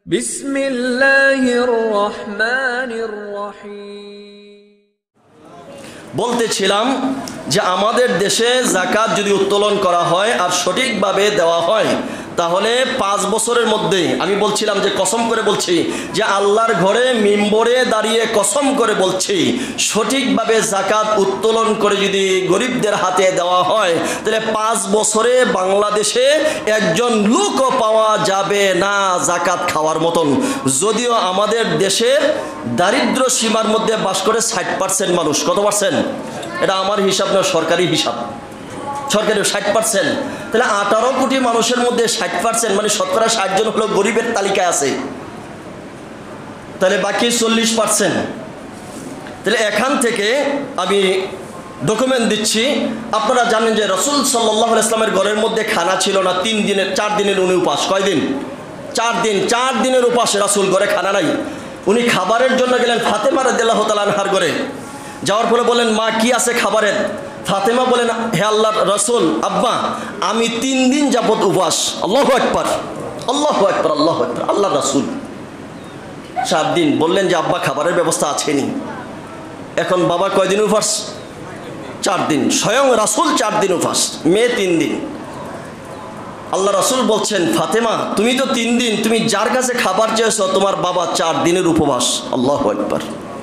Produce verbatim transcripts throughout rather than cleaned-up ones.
বিসমিল্লাহির রহমানির রহিম। বলতেছিলাম যে আমাদের দেশে যাকাত যদি উত্তোলন করা হয় আর সঠিকভাবে দেওয়া হয় তাহলে পাঁচ বছরের মধ্যে, আমি বলছিলাম যে কসম করে বলছি যে আল্লাহর ঘরে মিম্বরে দাঁড়িয়ে কসম করে বলছি, সঠিকভাবে যাকাত উত্তোলন করে যদি গরিবদের হাতে দেওয়া হয় তাহলে পাঁচ বছরে বাংলাদেশে একজন লোকও পাওয়া যাবে না যাকাত খাওয়ার মতন। যদিও আমাদের দেশের দারিদ্র সীমার মধ্যে বাস করে ষাট পার্সেন্ট মানুষ। কত পার্সেন্ট? এটা আমার হিসাব না, সরকারি হিসাব, সরকারি ষাট পার্সেন্ট। তাহলে আঠারো কোটি মানুষের মধ্যে ষাট পার্সেন্ট মানে শতকরা ষাট জন হলো গরিবের তালিকায় আছে, তাহলে বাকি চল্লিশ পার্সেন্ট। তাহলে এখান থেকে আমি ডকুমেন্ট দিচ্ছি। আপনারা জানেন যে রাসূল সাল্লাল্লাহু আলাইহি ওয়াসাল্লামের ঘরের মধ্যে খানা ছিল না, তিন দিনের চার দিনের উনি উপাস। কয় দিন? চার দিন। চার দিনের উপাস রাসূল, ঘরে খানা নাই। উনি খাবারের জন্য গেলেন ফাতেমা রাদিয়াল্লাহু তাআলা আনহার ঘরে। যাওয়ার পরে বলেন, মা কি আছে খাবারের? ফাতেমা বলেন, হে আল্লাহর রাসূল, আব্বা আমি তিন দিন যাবত উপবাস। আল্লাহু আকবার, আল্লাহু আকবার, আল্লাহু আকবার। আল্লাহর রাসূল সাত দিন। বললেন যে আব্বা খাবারের ব্যবস্থা আছেনি। এখন বাবা কয়দিন উপবাস? চার দিন। স্বয়ং রাসূল চার দিন উপবাস, মেয়ে তিন দিন। আল্লাহ রাসূল বলছেন, ফাতেমা তুমি তো তিন দিন, তুমি যার কাছে খাবার চেয়েছো তোমার বাবা চার দিনের উপবাস। আল্লাহু আকবার।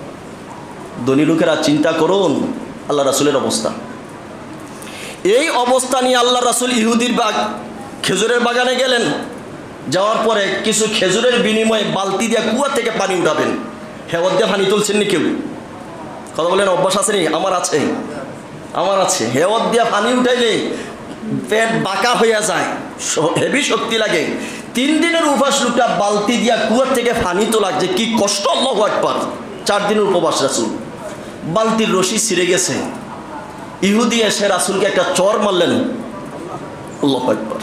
ধনী লোকেরা চিন্তা করুন আল্লাহ রাসূলের অবস্থা। এই অবস্থা নিয়ে আল্লাহ রাসূল ইহুদির বাগ খেজুরের বাগানে গেলেন। যাওয়ার পরে কিছু খেজুরের বিনিময়ে বালতি দিয়ে কুয়া থেকে পানি উঠাবেন। হেওয়াত দিয়ে পানি তুলছেন নি কেউ? কথা বলেন, অভ্যাস আছে নি? আমার আছে, আমার আছে। হেওয়াত দিয়ে পানি উঠাইলে পেট বাঁকা হইয়া যায়, হেভি শক্তি লাগে। তিন দিনের উপবাস লোকটা বালতি দিয়া কুয়ার থেকে পানি তোলা, যে কি কষ্ট! আল্লাহু আকবার। চার দিনের উপবাস রাসূল। বালতির রশি ছিঁড়ে গেছে। ইহুদি এসে রাসূলকে একটা চর মারলেন। আল্লাহু আকবার।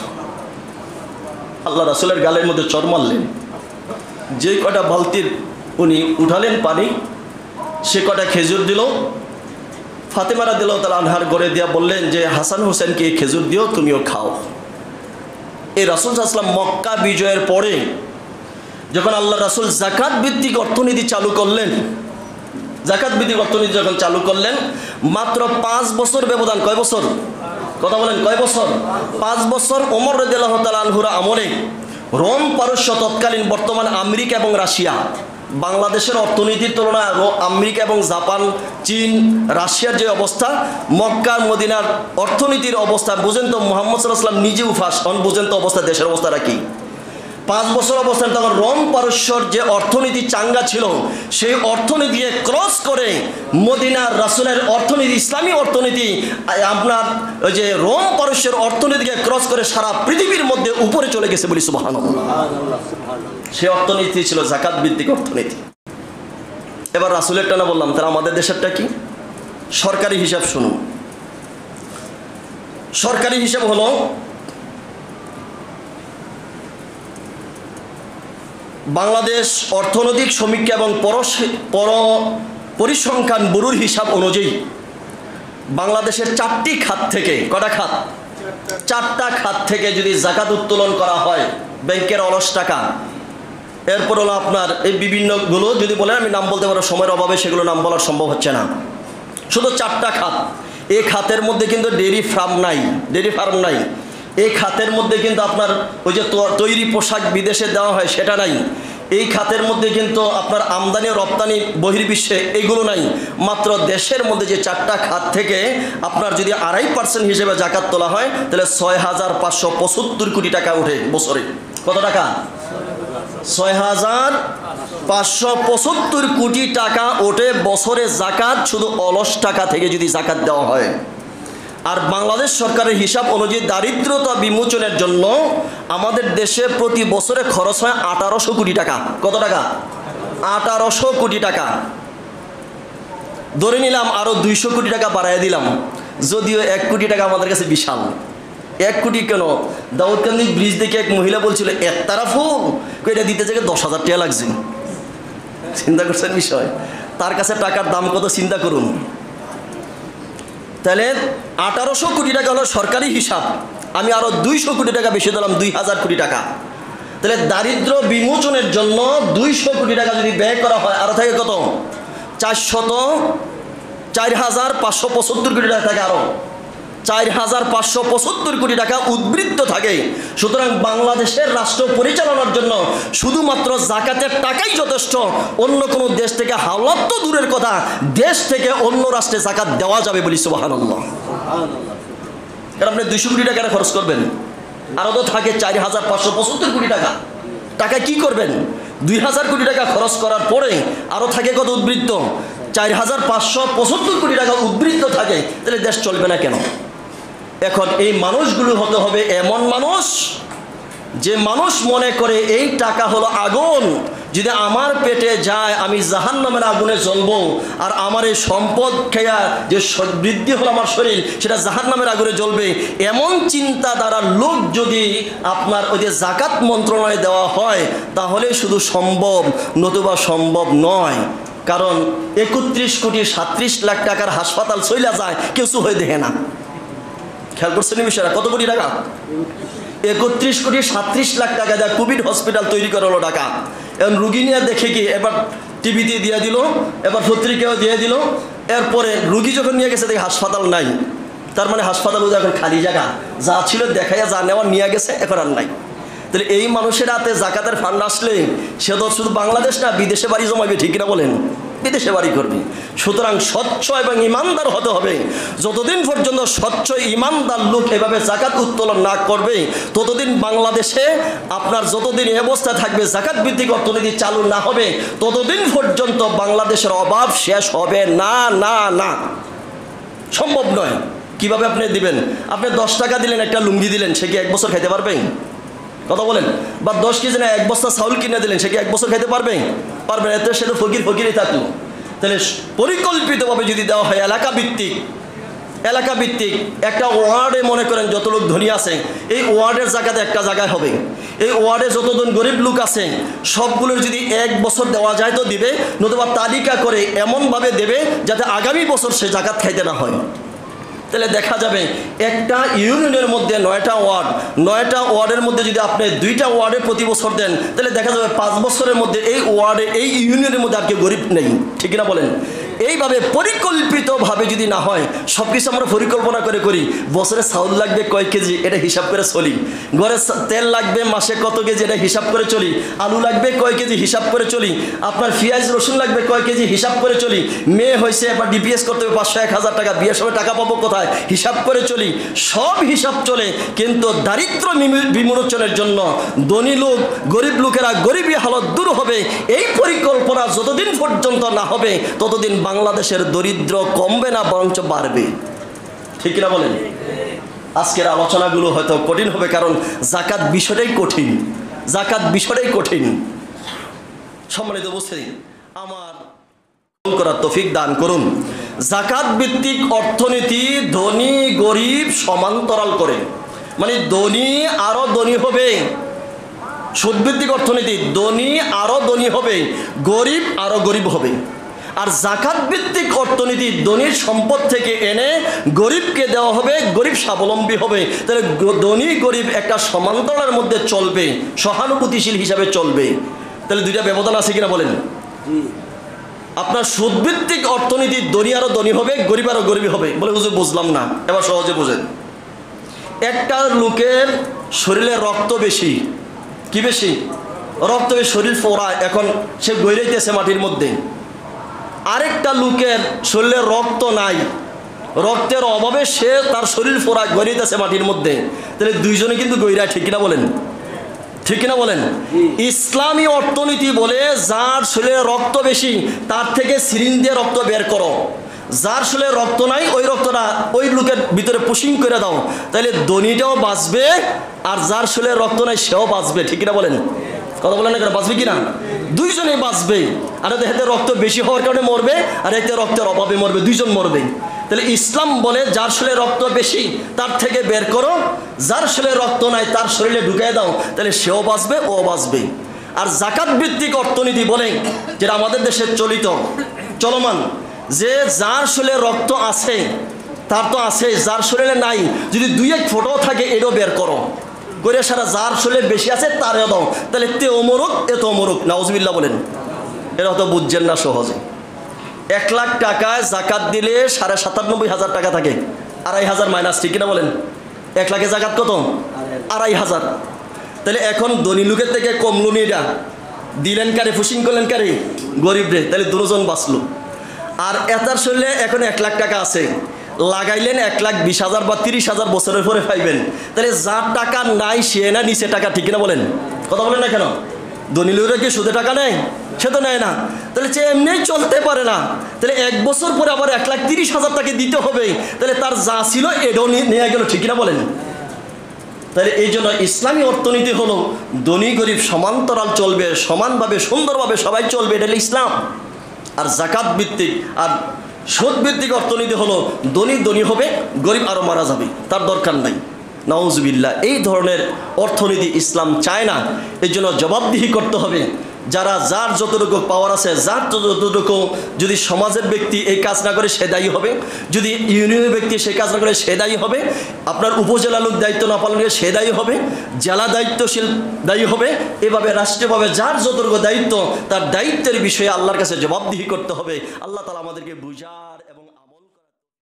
আল্লাহ রাসূলের গালের মধ্যে চর মারলেন। যে কটা বালতির উনি উঠালেন পানি, সে কটা খেজুর দিল। ফাতেমা রাদিয়াল্লাহু তাআলা আনহার ঘরে দিয়া বললেন যে হাসান হোসেনকে খেজুর দিও, তুমিও খাও। এই রাসূল সাল্লাল্লাহু আলাইহি ওয়াসাল্লাম মক্কা বিজয়ের পরে যখন আল্লাহ রাসূল যাকাত ভিত্তিক অর্থনীতি চালু করলেন, যাকাত ভিত্তিক অর্থনীতি যখন চালু করলেন, মাত্র পাঁচ বছর ব্যবধান। কয় বছর? কথা বলেন, কয় বছর? পাঁচ বছর। ওমর রাদিয়াল্লাহু তাআলা আনহুর আমলে রোম পারস্য, তৎকালীন বর্তমান আমেরিকা এবং রাশিয়া, বাংলাদেশের অর্থনীতির তুলনায় আমেরিকা এবং জাপান, চীন, রাশিয়ার যে অবস্থা, মক্কা মদিনার অর্থনীতির অবস্থা বুঝেন তো। মুহাম্মদ সাল্লাল্লাহু আলাইহি ওয়াসাল্লাম নিজেও ফাঁস হন, বুঝেন তো অবস্থা, দেশের অবস্থাটা কি। পাঁচ বছর অবস্থান তখন রোম পারস্যর যে অর্থনীতি চাঙ্গা ছিল, সেই অর্থনীতিকে ক্রস করে মদিনার রাসূলের অর্থনীতি, ইসলামী অর্থনীতি, আপনার ওই যে রোম পারস্যের অর্থনীতিকে ক্রস করে সারা পৃথিবীর মধ্যে উপরে চলে গেছে বলি সুবহানাল্লাহ। সে অর্থনীতি ছিল যাকাত ভিত্তিক অর্থনীতি। এবার রাসূলের টানা বললাম, তারা আমাদের দেশেরটা কি? সরকারি হিসাব শুনুন। সরকারি হিসাব হলো বাংলাদেশ অর্থনৈতিক সমীক্ষা এবং পর পরিসংখ্যান ব্যুরোর হিসাব অনুযায়ী বাংলাদেশের চারটি খাত থেকে, কটা খাত? চারটা খাত থেকে যদি যাকাত উত্তোলন করা হয়, ব্যাংকের অলস টাকা, এরপর হলো আপনার এই বিভিন্নগুলো যদি বলেন, আমি নাম বলতে পারবো, সময়ের অভাবে সেগুলো নাম বলা সম্ভব হচ্ছে না। শুধু চারটা খাত। এই খাতের মধ্যে কিন্তু ডেইরি ফার্ম নাই, ডেইরি ফার্ম নাই। এই খাতের মধ্যে কিন্তু আপনার ওই যে তৈরি পোশাক বিদেশে দেওয়া হয় সেটা নাই। এই খাতের মধ্যে কিন্তু আপনার আমদানি রপ্তানি বহির্বিশ্বে এগুলো নাই। মাত্র দেশের মধ্যে যে চারটা খাত থেকে আপনার যদি আড়াই পার্সেন্ট হিসেবে যাকাত তোলা হয় তাহলে ছয় হাজার পাঁচশো পঁচাত্তর কোটি টাকা ওঠে বছরে। কত টাকা? ছয় হাজার পাঁচশো পঁচাত্তর কোটি টাকা ওঠে বছরে যাকাত, শুধু অলস টাকা থেকে যদি যাকাত দেওয়া হয়। আর বাংলাদেশ সরকারের হিসাব অনুযায়ী দারিদ্রতা বিমোচনের জন্য আমাদের দেশে প্রতি বছরে খরচ হয় আঠারোশো কোটি টাকা। কত টাকা? আঠারোশো কোটি টাকা। ধরে নিলাম আরো দুইশো কোটি টাকা বাড়াই দিলাম, যদিও এক কোটি টাকা আমাদের কাছে বিশাল। এক কোটি কেন? দাউদকান্দি ব্রিজ দেখে এক মহিলা বলছিল এক তারা ফুল, এটা দিতে থেকে দশ হাজার টাকা লাগছে। চিন্তা করছেন বিষয়? তার কাছে টাকার দাম কত চিন্তা করুন। তাহলে আঠারোশো কোটি টাকা হলো সরকারি হিসাব। আমি আরো দুইশো কোটি টাকা বেশি দিলাম, দুই হাজার কোটি টাকা। তাহলে দারিদ্র বিমোচনের জন্য দুইশো কোটি টাকা যদি ব্যয় করা হয়, আরো থাকে কত? চারশত চার হাজার পাঁচশো পঁচাত্তর কোটি টাকা থাকে, আরো চার হাজার পাঁচশো পঁচাত্তর কোটি টাকা উদ্বৃত্ত থাকে। সুতরাং বাংলাদেশের রাষ্ট্র পরিচালনার জন্য শুধুমাত্র জাকাতের টাকাই যথেষ্ট। অন্য কোনো দেশ থেকে হাওলাত তো দূরের কথা, দেশ থেকে অন্য রাষ্ট্রে জাকাত দেওয়া যাবে বলি সুবহানাল্লাহ। কারণ আপনি দুইশো কোটি টাকা খরচ করবেন, আরও তো থাকে চার হাজার পাঁচশো পঁচাত্তর কোটি টাকা। টাকা কি করবেন? দুই হাজার কোটি টাকা খরচ করার পরে আরও থাকে কত উদ্বৃত্ত? চার হাজার পাঁচশো পঁচাত্তর কোটি টাকা উদ্বৃত্ত থাকে। তাহলে দেশ চলবে না কেন? এখন এই মানুষগুলো হতে হবে এমন মানুষ যে মানুষ মনে করে এই টাকা হলো আগুন, যদি আমার পেটে যায় আমি জাহান্নামের আগুনে জ্বলবো, আর আমার এই সম্পদ খেয়া যে বৃদ্ধি হলো আমার শরীর সেটা জাহান্নামের আগুনে জ্বলবে, এমন চিন্তা দ্বারা লোক যদি আপনার ওই যে জাকাত মন্ত্রণালয়ে দেওয়া হয় তাহলে শুধু সম্ভব, নতুবা সম্ভব নয়। কারণ একত্রিশ কোটি সাতত্রিশ লাখ টাকার হাসপাতাল চইলা যায়, কিছু হয়ে দেখে না। খেয়াল করছেন বিষয়টা? কত কোটি টাকা? একত্রিশ কোটি সাতত্রিশ লাখ টাকা যা কোভিড হসপিটাল তৈরি করা হলো টাকা। এখন রুগী নিয়ে দেখে কি এবার টিভিতে দিয়ে দিল, এবার পত্রিকাও দিয়ে দিল, এরপরে রুগী যখন নিয়ে গেছে দেখে হাসপাতাল নাই, তার মানে হাসপাতাল এখন খালি জায়গা, যা ছিল দেখাইয়া যা নেওয়া নিয়ে গেছে, এখন আর নাই। তাহলে এই মানুষের হাতে জাকাতের ফান্ড আসলে সে তো শুধু বাংলাদেশ না, বিদেশে বাড়ি জমাবে, ঠিক না বলেন? বিদেশে বাড়ি করবে। সুতরাং স্বচ্ছ এবং ইমানদার হতে হবে। যতদিন পর্যন্ত স্বচ্ছ ইমানদার লোক এভাবে জাকাত উত্তোলন না করবে, ততদিন বাংলাদেশে আপনার যতদিন এই অবস্থা থাকবে, জাকাত ভিত্তিক অর্থনীতি চালু না হবে, ততদিন পর্যন্ত বাংলাদেশের অভাব শেষ হবে না। না না সম্ভব নয়। কিভাবে আপনি দিবেন? আপনি দশ টাকা দিলেন, একটা লুঙ্গি দিলেন, সে কি এক বছর খেতে পারবেন? কথা বলেন। বা দশ কেজি না এক বস্তা চাউল কিনে দিলেন, সে কি এক বছর খেতে পারবে? পারবে না। এতে সে তো ফকির ফকিরই থাকলো। তাহলে পরিকল্পিতভাবে যদি দেওয়া হয় এলাকা ভিত্তিক, এলাকা ভিত্তিক একটা ওয়ার্ডে মনে করেন যত লোক ধনী আছে, এই ওয়ার্ডের জায়গাতে একটা জায়গায় হবে, এই ওয়ার্ডে যতজন গরিব লোক আছে সবগুলোর যদি এক বছর দেওয়া যায় তো দিবে, নতুবা তালিকা করে এমনভাবে দেবে যাতে আগামী বছর সে জাকাত খাইতে না হয়। তাহলে দেখা যাবে একটা ইউনিয়নের মধ্যে নয়টা ওয়ার্ড, নয়টা ওয়ার্ডের মধ্যে যদি আপনি দুইটা ওয়ার্ডে প্রতি বছর দেন, তাহলে দেখা যাবে পাঁচ বছরের মধ্যে এই ওয়ার্ডে এই ইউনিয়নের মধ্যে আর কেউ গরিব নেই, ঠিক না বলেন? এইভাবে পরিকল্পিতভাবে যদি না হয়, সব কিছু আমরা পরিকল্পনা করে করি, বছরে চাউল লাগবে কয় কেজি এটা হিসাব করে চলি, ঘরে তেল লাগবে মাসে কত কেজি এটা হিসাব করে চলি, আলু লাগবে কয় কেজি হিসাব করে চলি, আপনার পেঁয়াজ রসুন লাগবে কয় কেজি হিসাব করে চলি, মেয়ে হয়েছে এবার ডিপিএস করতে হবে পাঁচশো এক হাজার টাকা, বিয়ের সময় টাকা পাবো কোথায় হিসাব করে চলি, সব হিসাব চলে। কিন্তু দারিদ্র বিমোচনের জন্য ধনী লোক গরিব লোকেরা গরিবী হালত দূর হবে, এই পরিকল্পনা যতদিন পর্যন্ত না হবে ততদিন বাংলাদেশের দরিদ্র কমবে না, বরঞ্চ বাড়বে, ঠিক না বলেন? আজকের আলোচনাগুলো হয়তো কঠিন হবে, কারণ জাকাত বিষয়টাই কঠিন, জাকাত বিষয়টাই কঠিন। সম্মানিত উপস্থিতি, আমার করার তৌফিক দান করুন। জাকাত ভিত্তিক অর্থনীতি ধনী গরিব সমান্তরাল করে, মানে ধনী আরো ধনী হবে। সুদ ভিত্তিক অর্থনীতি ধনী আরো ধনী হবে, গরিব আরো গরিব হবে। আর জাকাত ভিত্তিক অর্থনীতি ধনীর সম্পদ থেকে এনে গরিবকে দেওয়া হবে, গরিব স্বাবলম্বী হবে। তাহলে ধনী গরিব একটা সমান্তরালের মধ্যে চলবে, সহানুভূতিশীল হিসাবে চলবে। তাহলে দুইটা ব্যবধান আছে কিনা বলেন? আপনার সুদভিত্তিক অর্থনীতি ধনী আরো ধনী হবে, গরিব আরো গরিব হবে। বলে হুজুর বুঝলাম না, এবার সহজে বুঝেন। একটা লোকের শরীরে রক্ত বেশি, কি বেশি? রক্ত বেশি, শরীর ফোড়া, এখন সে গইরাইতেছে মাটির মধ্যে। আরেকটা লোকের শরীরে রক্ত নাই, রক্তের অভাবে সে তার শরীর ফোড়া গইরাইতেছে মাটির মধ্যে। তাহলে দুইজনে কিন্তু গইরায়, ঠিক কিনা বলেন? ঠিক কিনা বলেন? ইসলামী অর্থনীতি বলে যার শরীরে রক্ত বেশি তার থেকে সিরিঞ্জ দিয়ে রক্ত বের করো, যার শরীরে রক্ত নাই ওই রক্তটা ওই লোকের ভিতরে পুশিং করে দাও, তাহলে ধনীটাও বাঁচবে আর যার শরীরে রক্ত নাই সেও বাঁচবে, ঠিক কিনা বলেন? কথা বলেন না কেন? বাঁচবে কিনা? দুইজনেই বাঁচবে। আর এতে রক্ত বেশি হওয়ার কারণে মরবে, আর এতে রক্তের অভাবে মরবে, দুইজন মরবে। তাহলে ইসলাম বলে যার শরীরে রক্ত বেশি তার থেকে বের করো, যার শরীরে রক্ত নাই তার শরীরে ঢুকিয়ে দাও, তাহলে সেও বাঁচবে ও বাঁচবে। আর জাকাত ভিত্তিক অর্থনীতি বলে, যেটা আমাদের দেশে চলিত চলমান, যে যার শরীরে রক্ত আছে তার তো আছে, যার শরীরে নাই যদি দুই এক ফোঁটাও থাকে এটাও বের করো, করে সারা যার শরীরে বেশি আছে তারও দাও, তাহলে তে অমরক এ তো অমরক, নাউজুবিল্লাহ বলেন। এরা তো বুঝছেন না সহজে। এক লাখ টাকায় জাকাত দিলে সাড়ে সাতানব্বই হাজার টাকা থাকে, আড়াই হাজার মাইনাস, ঠিক কিনা বলেন? এক লাখে জাকাত কত? আড়াই হাজার। তাহলে এখন ধনী লোকের থেকে কমলো নি, এটা দিলেন কারে, ফুসিং করলেন কারে? গরিব রে। তাহলে দুজন বাঁচলো। আর এটার শরীরে এখন এক লাখ টাকা আছে, লাগাইলেন এক লাখ বিশ হাজার বা তিরিশ হাজার বছরের পরে পাইবেন। তাহলে যার টাকা নাই সে না নিচে টাকা, ঠিক কিনা বলেন? কথা বলেন না কেন? ধনী লোকেরা কি সুদে টাকা নেয়? সে তো নেয় না। তাহলে সে এমনি চলতে পারে না, তাহলে এক বছর পরে আবার এক লাখ তিরিশ হাজার টাকা দিতে হবে, তাহলে তার যা ছিল এটাও নিয়ে গেল, ঠিক কিনা বলেন? তাহলে এই জন্য ইসলামী অর্থনীতি হলো ধনী গরিব সমান্তরাল চলবে, সমানভাবে সুন্দরভাবে সবাই চলবে, এটা হলো ইসলাম। আর জাকাত ভিত্তিক আর সুদ ভিত্তিক অর্থনীতি হলো ধনী ধনী হবে, গরিব আরও মারা যাবে, তার দরকার নাই। নাউজুবিল্লাহ, এই ধরনের অর্থনীতি ইসলাম চায় না। এই জন্য জবাবদিহি করতে হবে। যারা যার যতটুকু পাওয়ার আছে, যার যতটুকু, যদি সমাজের ব্যক্তি এই কাজ না করে সে দায়ী হবে, যদি ইউনিয়নের ব্যক্তি সেই কাজ না করে সে দায়ী হবে, আপনার উপজেলা লোক দায়িত্ব না পালন করে সে দায়ী হবে, জেলা দায়িত্বশীল দায়ী হবে, এভাবে রাষ্ট্রীয়ভাবে যার যতটুকু দায়িত্ব তার দায়িত্বের বিষয়ে আল্লাহর কাছে জবাবদিহি করতে হবে। আল্লাহ তাআলা আমাদেরকে বুঝার